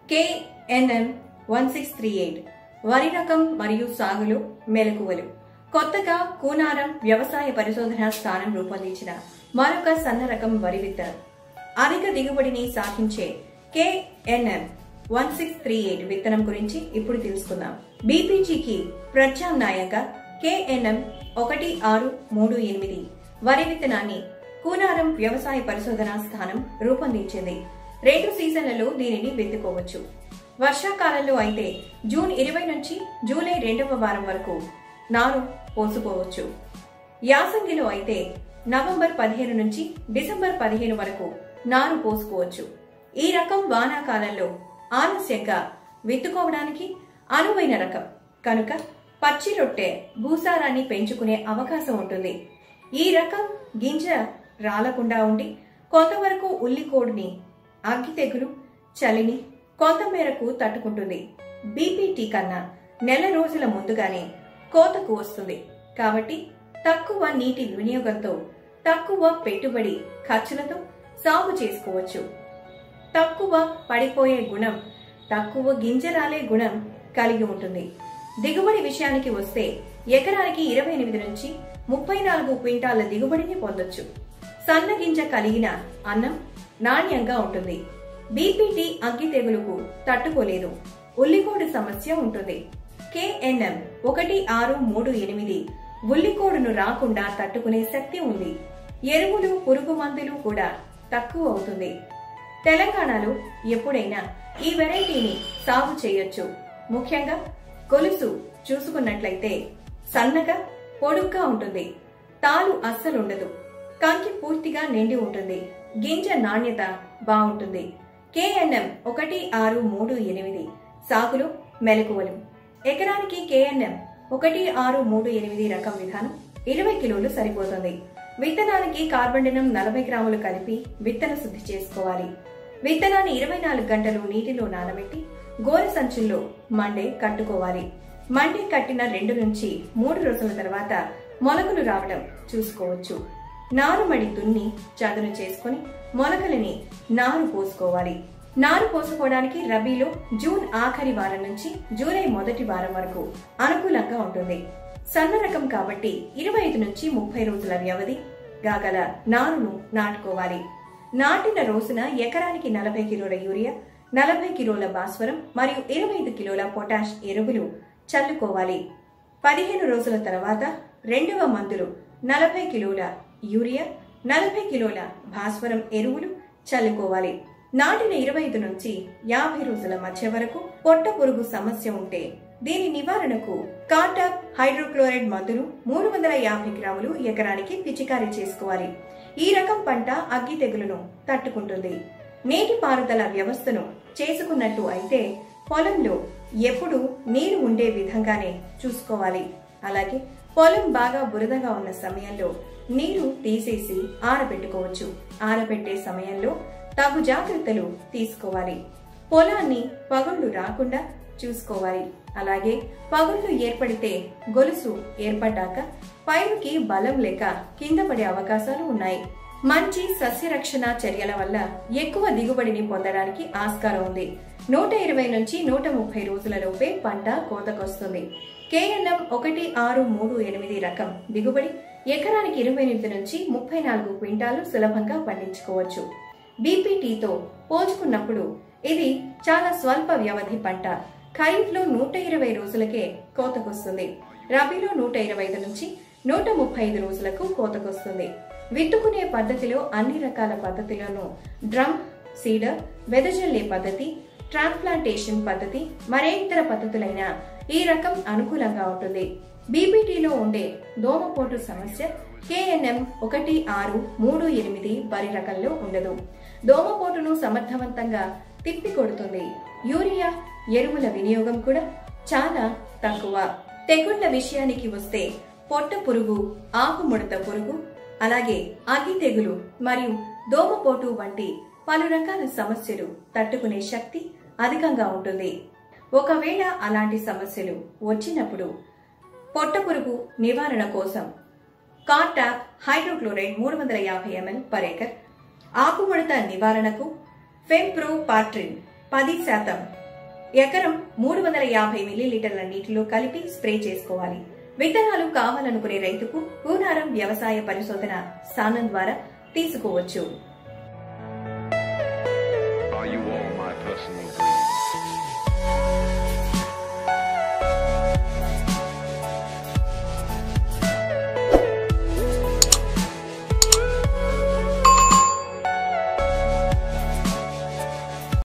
KNM 1638 వరి రకం మరియు సాగులో మెలకువలు. కొత్తగా కూనారం వ్యవసాయ పరిశోధనా స్థానం రూపొందించిన మరొక సన్న రకం వరి విత్తనం. అధిక దిగుబడిని సాధించే KNM 1638 విత్తనం గురించి ఇప్పుడు తెలుసుకుందాం. బీపీజీకి ప్రత్యామ్నాయంగా KNM 1638 వరి విత్తనాన్ని కూనారం వ్యవసాయ పరిశోధనా స్థానం రూపొందించింది. 2 సీజన్లలో దీనిని విత్తుకోవచ్చు. వర్షాకాలంలో అయితే జూన్ 20 నుంచి జూలై 2వ వారం వరకు నారు పోసుకోవచ్చు. యాసంగిలో అయితే నవంబర్ 15 నుంచి డిసెంబర్ 15 వరకు నారు పోసుకోవచ్చు. ఈ రకం వానాకాలంలో ఆలస్యంగా విత్తుకోవడానికి అనువైన రకం కనుక పచ్చి రొట్టె భూసారాన్ని పెంచుకునే అవకాశం ఉంటుంది. ఈ రకం గింజ రాలకుండా ఉండి కొంతవరకు ఉల్లికోడుని, అగ్గి తెగులు, చలిని కొంతమేరకు తట్టుకుంటుంది. బీపీటీ కన్నా నెల రోజుల ముందుగానే కోతకు వస్తుంది కాబట్టి తక్కువ నీటి వినియోగంతో, తక్కువ పెట్టుబడి ఖర్చులతో సాగు చేసుకోవచ్చు. తక్కువ పడిపోయే గుణం, తక్కువ గింజరాలే గుణం కలిగి ఉంటుంది. దిగుబడి విషయానికి వస్తే ఎకరానికి 28 నుంచి 34 క్వింటాల దిగుబడిని పొందొచ్చు. సన్న గింజ కలిగిన అన్నం నాణ్యంగా ఉంటుంది. బీపీటీ అగ్గి తెగులుకు తట్టుకోలేదు. ఉల్లికోడు సమస్య ఉంటుంది. KNM 1638 ఉల్లికోడును రాకుండా తట్టుకునే శక్తి ఉంది. ఎరువులు, పురుగు మందులు కూడా తక్కువ అవుతుంది. తెలంగాణలో ఎప్పుడైనా ఈ వెరైటీని సాగు చేయొచ్చు. ముఖ్యంగా గొలుసు చూసుకున్నట్లయితే సన్నగా, పొడుగ్గా ఉంటుంది. తాలు అస్సలుండదు. కంకి పూర్తిగా నిండి ఉంటుంది. గింజ నాణ్యత బాగుంటుంది. KNM 1638 సాగులో మెలకువలు. ఎకరానికి KNM 1638 రకం విధానం 20 కిలోలు సరిపోతుంది. విత్తనానికి కార్బండినం 40 గ్రాములు కలిపి విత్తన శుద్ధి చేసుకోవాలి. విత్తనాన్ని 24 గంటలు నీటిలో నానబెట్టి గోనె సంచుల్లో మండే కట్టుకోవాలి. మండే కట్టిన 2 నుంచి 3 రోజుల తర్వాత మొలకలు రావడం చూసుకోవచ్చు. నారుమడి దున్ని చదును చేసుకుని మొలకలని నారు పోసుకోవాలి. నారు పోసుకోవడానికి రబీలో జూన్ ఆఖరి వారం నుంచి జూలై మొదటి వారం వరకు అనుకూలంగా ఉంటుంది. సన్న రకం కాబట్టి 25 నుంచి 30 రోజుల వ్యవధి గల నారును నాటుకోవాలి. నాటిన రోజున ఎకరానికి 40 కిలోల యూరియా, 40 కిలోల భాస్వరం మరియు 25 కిలోల పొటాష్ ఎరువులు చల్లుకోవాలి. 15 రోజుల తర్వాత రెండవ మందులు 40 కిలోల యూరియా, 40 కిలోల భాస్వరం ఎరువులు చల్లుకోవాలి. నాటిన 25 నుంచి 50 రోజుల మధ్య వరకు పొట్ట పురుగు సమస్య ఉంటే దీని నివారణకు కార్టాప్ హైడ్రోక్లోరైడ్ మందులు 350 గ్రాములు ఎకరానికి పిచికారీ చేసుకోవాలి. ఈ రకం పంట అగ్గి తెగులును తట్టుకుంటుంది. నీటి పారుదల వ్యవస్థను చేసుకున్నట్టు అయితే పొలంలో ఎప్పుడు నీరు ఉండే విధంగానే చూసుకోవాలి. అలాగే పొలం బాగా బురదగా ఉన్న సమయంలో నీరు తీసేసి ఆరబెట్టుకోవచ్చు. ఆరబెట్టే సమయంలో తగు జాగ్రత్తలు తీసుకోవాలి. పొలాన్ని పగుళ్లు రాకుండా చూసుకోవాలి. అలాగే పగుళ్లు ఏర్పడితే గొలుసు ఏర్పడ్డాక పైరుకి బలం లేక కింద పడే అవకాశాలు ఉన్నాయి. మంచి సస్యరక్షణ చర్యల వల్ల ఎక్కువ దిగుబడిని పొందడానికి ఆస్కారం ఉంది. 120 నుంచి 130 రోజుల లోపే పంట కోతకొస్తుంది. KNM 1638 రకం దిగుబడి ఎకరానికి 28 నుంచి 34 క్వింటాలు సులభంగా పండించుకోవచ్చు. బీపీటీతో పోల్చుకున్నప్పుడు ఇది చాలా స్వల్ప వ్యవధి పంట. ఖరీఫ్లో 120 రోజులకే కోతకొస్తుంది. రబీలో 125 నుంచి 135 రోజులకు కోతకొస్తుంది. విత్తుకునే పద్ధతిలో అన్ని రకాల పద్ధతులను డ్రమ్ సీడర్, వెదజల్లే పద్ధతి, ట్రాన్స్ప్లాంటేషన్ పద్ధతి, మరే ఇతర పద్ధతులైనా ఈ రకం అనుకూలంగా ఉంటుంది. బీపీటీలో ఉండే దోమపోటు సమస్య KNM 1638 వరి రకంలో ఉండదు. దోమపోటును సమర్థవంతంగా తిప్పికొడుతుంది. యూరియా ఎరువుల వినియోగం కూడా చాలా తక్కువ. తెగుళ్ల విషయానికి వస్తే పొట్ట పురుగు, ఆకుముడత పురుగు, అలాగే అగ్గి తెగులు మరియు దోమపోటు వంటి పలు రకాల సమస్యలు తట్టుకునే శక్తి అధికంగా ఉంటుంది. ఒకవేళ అలాంటి సమస్యలు వచ్చినప్పుడు పొట్ట పురుగు నివారణ కోసం cartap hydrochloride 350 ml per acre, ఆకుముడత నివారణకు ఫెంప్రో పాట్రిన్ 10%. ఎకరం 350 మిల్లీలీటర్ల నీటిలో కలిపి స్ప్రే చేసుకోవాలి. విత్తనాలు కావాలనుకునే రైతుకు కూనారం వ్యవసాయ పరిశోధన స్థానం ద్వారా తీసుకోవచ్చు. Are you all my personal